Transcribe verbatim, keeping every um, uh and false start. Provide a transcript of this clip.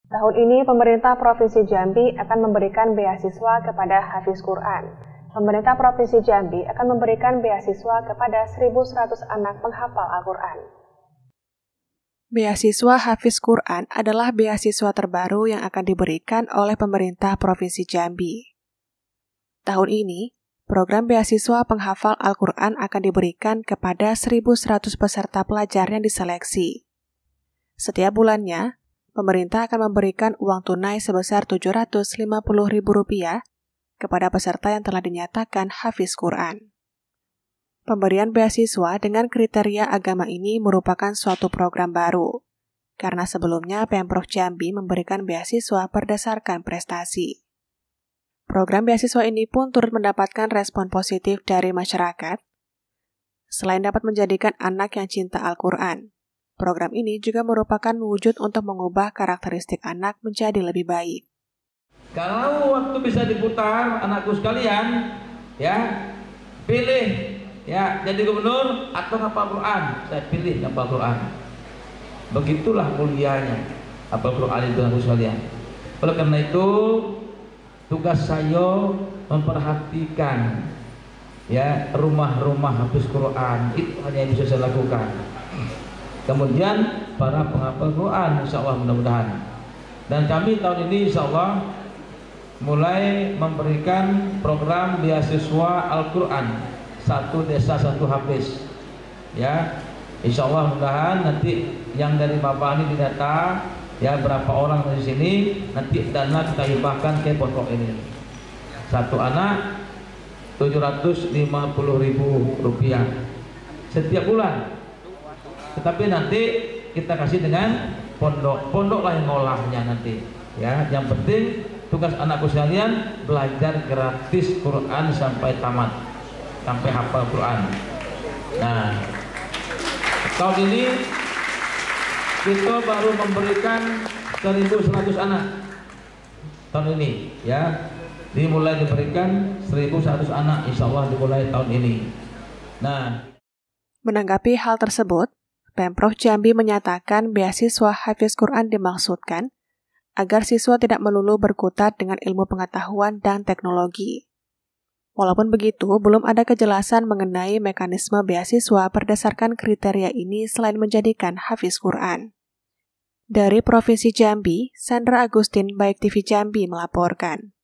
Tahun ini, pemerintah Provinsi Jambi akan memberikan beasiswa kepada hafiz Quran. Pemerintah Provinsi Jambi akan memberikan beasiswa kepada seribu seratus anak penghafal Al-Quran. Beasiswa hafiz Quran adalah beasiswa terbaru yang akan diberikan oleh pemerintah Provinsi Jambi. Tahun ini, program beasiswa penghafal Al-Quran akan diberikan kepada seribu seratus peserta pelajar yang diseleksi. Setiap bulannya, pemerintah akan memberikan uang tunai sebesar tujuh ratus lima puluh ribu rupiah kepada peserta yang telah dinyatakan hafiz Quran. Pemberian beasiswa dengan kriteria agama ini merupakan suatu program baru, karena sebelumnya Pemprov Jambi memberikan beasiswa berdasarkan prestasi. Program beasiswa ini pun turut mendapatkan respon positif dari masyarakat. Selain dapat menjadikan anak yang cinta Al-Quran, program ini juga merupakan wujud untuk mengubah karakteristik anak menjadi lebih baik. Kalau waktu bisa diputar, anakku sekalian, ya pilih ya jadi gubernur atau hafal Quran. Saya pilih hafal Quran. Begitulah mulianya hafal Quran itu, anakku sekalian. Oleh karena itu, tugas saya memperhatikan ya rumah-rumah hafiz Quran. Itu hanya yang bisa saya lakukan. Kemudian para penghafal Quran, insya Allah mudah-mudahan. Dan kami tahun ini insya Allah mulai memberikan program beasiswa Al-Quran, satu desa satu hafiz. Ya, insya Allah mudah-mudahan nanti yang dari Bapak ini didata, ya berapa orang dari sini, nanti dana kita hibahkan ke pondok ini. Satu anak tujuh ratus lima puluh ribu rupiah setiap bulan. Tetapi nanti kita kasih dengan pondok, pondok lah yang ngolahnya nanti. Ya, yang penting tugas anakku sekalian belajar gratis Quran sampai tamat, sampai hafal Quran. Nah, tahun ini kita baru memberikan seribu seratus anak. Tahun ini, ya, dimulai diberikan seribu seratus anak, insya Allah dimulai tahun ini. Nah, menanggapi hal tersebut, Pemprov Jambi menyatakan beasiswa hafiz Quran dimaksudkan agar siswa tidak melulu berkutat dengan ilmu pengetahuan dan teknologi. Walaupun begitu, belum ada kejelasan mengenai mekanisme beasiswa berdasarkan kriteria ini selain menjadikan hafiz Quran. Dari Provinsi Jambi, Sandra Agustin, Baik T V Jambi melaporkan.